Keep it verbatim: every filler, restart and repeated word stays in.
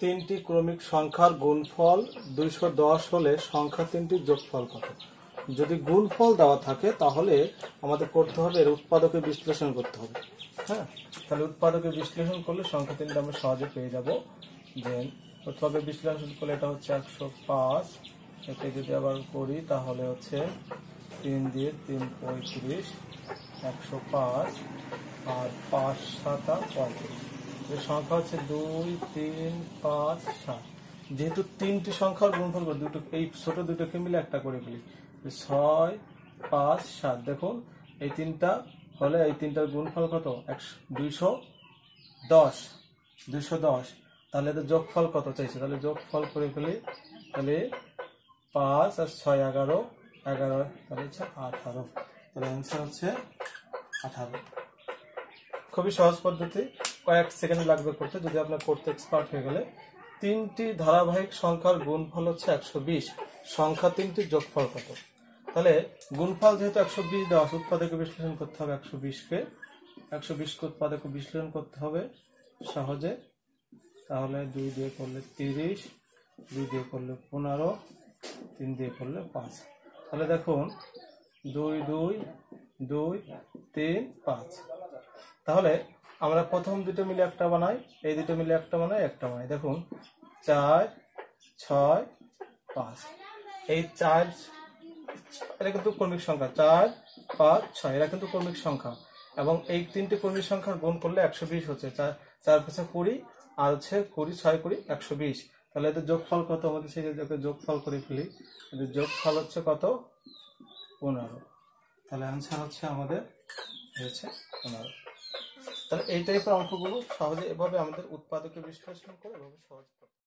তিনটি ক্রমিক সংখ্যার গুণফল দুইশো দশ হলে সংখ্যা তিনটির যোগফল কত? যদি গুণফল দেওয়া থাকে তাহলে আমাদের করতে হবে এর উৎপাদকে বিশ্লেষণ করতে হবে। হ্যাঁ, তাহলে উৎপাদকে বিশ্লেষণ করলে সংখ্যা তিনটা আমরা সহজে পেয়ে যাব। যে উৎপাদক বিশ্লেষণ করলে এটা হচ্ছে একশো পাঁচ, এতে যদি আবার করি তাহলে হচ্ছে তিন দিয়ে তিন পঁয়ত্রিশ, একশো পাঁচ আর পাঁচ সাতা পঁয়ত্রিশ। এর সংখ্যা হচ্ছে দুই তিন পাঁচ সাত। যেহেতু তিনটি সংখ্যার গুণফল করে দুটো, এই ছোট দুটোকে মিলে একটা করে ফেলি, ছয় পাঁচ সাত। দেখুন এই তিনটা হলে এই তিনটার গুণফল কত? একশো দুইশো দশ দুইশো দশ। তাহলে এদের যোগফল কত চাইছে? তাহলে যোগফল করে ফেলি, তাহলে পাঁচ আর ছয় এগারো, এগারো তাহলে হচ্ছে আঠারো। তাহলে অ্যান্সার হচ্ছে আঠারো। খুবই সহজ পদ্ধতি, কয়েক সেকেন্ড লাগবে করতে। যদি আপনার করতে এক্সপার্ট হয়ে গেলে, তিনটি ধারাবাহিক সংখ্যার গুণফল হচ্ছে একশো বিশ, সংখ্যা তিনটির যোগফল কত? তাহলে গুণফল যেহেতু একশো বিশ দেওয়া, উৎপাদকে বিশ্লেষণ করতে হবে একশো বিশকে, একশো বিশকে উৎপাদকে বিশ্লেষণ করতে হবে সহজে। তাহলে দুই দিয়ে করলে তিরিশ, দুই দিয়ে করলে পনেরো, তিন দিয়ে করলে পাঁচ। তাহলে দেখুন দুই দুই দুই তিন পাঁচ। তাহলে আমরা প্রথম দুটো মিলে একটা বানাই, এই দুটো মিলে একটা বানাই, একটা বানাই। দেখুন চার ছয় পাঁচ, এই চার এটা কিন্তু ক্রমিক সংখ্যা, চার পাঁচ ছয় এরা কিন্তু ক্রমিক সংখ্যা, এবং এই তিনটি ক্রমিক সংখ্যার গুণ করলে একশো বিশ হচ্ছে। চার চার পাঁচে কুড়ি আর হচ্ছে কুড়ি ছয় কুড়ি একশো বিশ। তাহলে এদের যোগফল কত? আমাদের সেই যোগফল করে ফেলি, এদের যোগফল হচ্ছে কত? পনেরো। তাহলে অ্যান্সার হচ্ছে আমাদের হয়েছে পনেরো। তাহলে এই টাইপের অঙ্কগুলো সহজে এভাবে আমাদের উৎপাদকে বিশ্লেষণ করে এভাবে সহজ